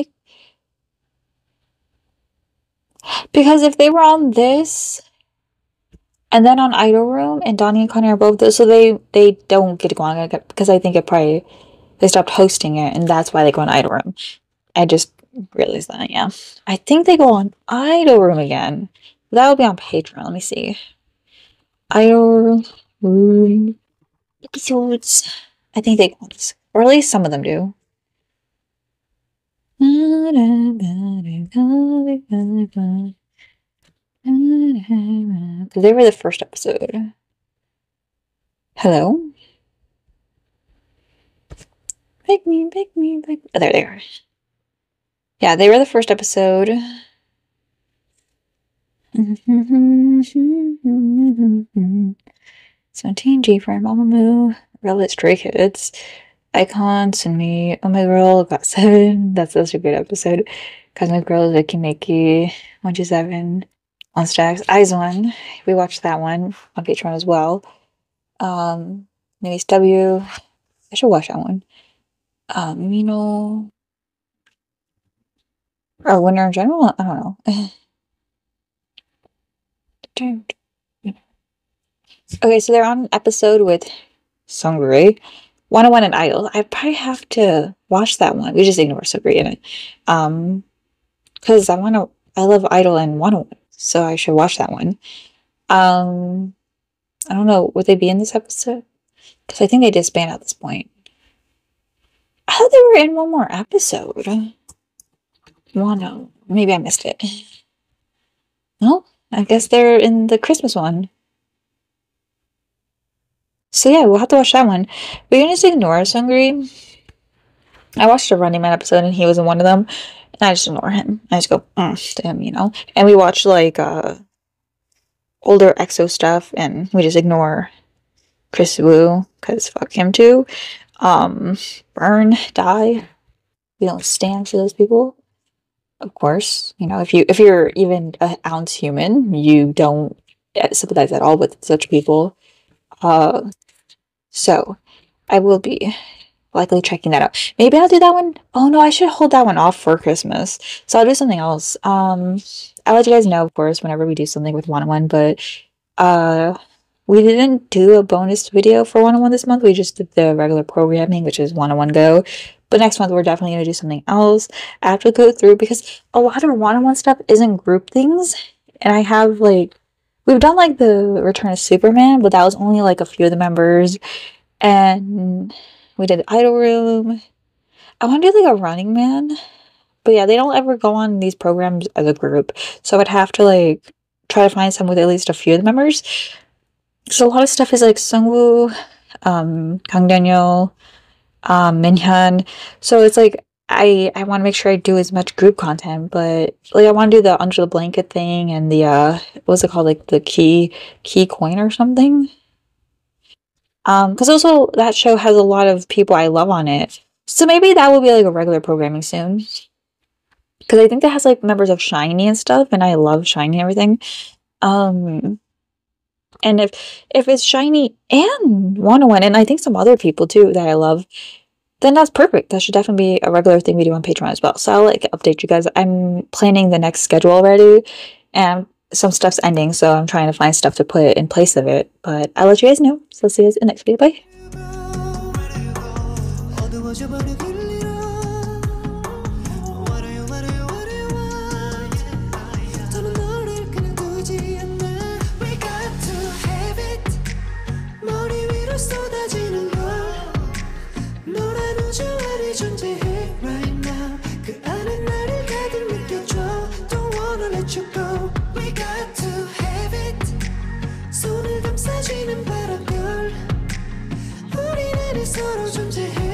because if they were on this and then on Idol Room and Donnie and Connie are both those, so they don't get to go on again because I think they stopped hosting it and that's why they go on Idol Room. I just realized that, yeah. I think they go on Idol Room again. That would be on Patreon. Let me see. Idol Room episodes. I think they go on this, or at least some of them do. Because they were the first episode. Hello? Pick me, pick me, pick me. Oh, there they are. Yeah, they were the first episode. 17, G-Friend, Mamamoo, Relic, Stray Kids, Icons, and me. Oh My Girl got 7. That's such a good episode. Cosmic Girls, Vicky Nikki, 127, Monster X, IZ*ONE. We watched that one on Patreon as well. Maybe W. I should watch that one. Mino. Or Winner in general? I don't know. Okay, so they're on an episode with Seungri, 101 and Idol. I probably have to watch that one. We just ignore Seungri in it. Because I love Idol and 101, so I should watch that one. I don't know, would they be in this episode? Because I think they disbanded at this point. I thought they were in one more episode. No, maybe I missed it. No? I guess they're in the Christmas one. So yeah, we'll have to watch that one. We're gonna just ignore Seungri. I watched a Running Man episode and he was in one of them. And I just ignore him. I just go, to him, you know? And we watch like older EXO stuff and we just ignore Chris Wu, because fuck him too. Burn, die. We don't stand for those people. Of course, you know, if you're even an ounce human, you don't sympathize at all with such people. So I will be likely checking that out. Maybe I'll do that one. Oh no, I should hold that one off for Christmas. So I'll do something else. I'll let you guys know, of course, whenever we do something with 101, but we didn't do a bonus video for 101 this month. We just did the regular programming, which is 101 Go. But next month, we're definitely going to do something else. I have to go through because a lot of 101 stuff isn't group things. And I have, like, we've done, like, the Return of Superman, but that was only, like, a few of the members. And we did the Idol Room. I want to do, like, a Running Man. But, yeah, they don't ever go on these programs as a group. So I'd have to, like, try to find some with at least a few of the members. So a lot of stuff is, like, Sungwoo, Kang Daniel, Minhyun. So it's like I want to make sure I do as much group content, but like I want to do the under the blanket thing and the what's it called, like the key coin or something. Because also that show has a lot of people I love on it, so maybe that will be like a regular programming soon. Because I think that has like members of SHINee and stuff, and I love SHINee and everything. And if it's SHINee and 101, and I think some other people too that I love, then that's perfect. That should definitely be a regular thing we do on Patreon as well. So I'll like update you guys. I'm planning the next schedule already, and some stuff's ending, so I'm trying to find stuff to put in place of it. But I'll let you guys know. So I'll see you guys in the next video. Bye. 손을 감싸지는 바람결 우리 안에 서로 존재해